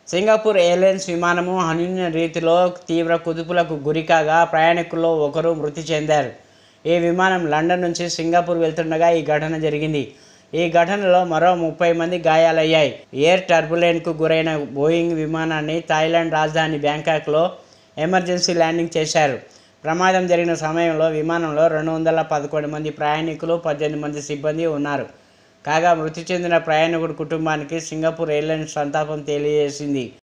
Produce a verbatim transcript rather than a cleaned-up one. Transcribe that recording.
Singapore airlines విమానము అనూహ్య రీతిలో తీవ్ర కుదుపులకు గురికాగా ప్రయాణికుల్లో ఒకరు మృతి చెందారు. ఈ విమానం లండన్ నుంచి సింగపూర్ వెళ్తుండగా ఈ ఘటన జరిగింది. ఈ ఘటనలో మరో ముప్పై మంది గాయాలయ్యాయి. ఎయిర్ టర్బులెన్స్కు గురైన బోయింగ్ విమానాన్ని థాయిలాండ్ రాజధాని బ్యాంకాక్లో ఎమర్జెన్సీ ల్యాండింగ్ చేశారు. ప్రమాదం జరిగిన సమయంలో విమానంలో రెండు వందల పదకొండు మంది ప్రయాణికులు, పద్దెనిమిది మంది సిబ్బంది ఉన్నారు. కాగా మృతి చెందిన ప్రయాణికుడి కుటుంబానికి సింగపూర్ ఎయిర్లైన్స్ సంతాపం తెలియజేసింది.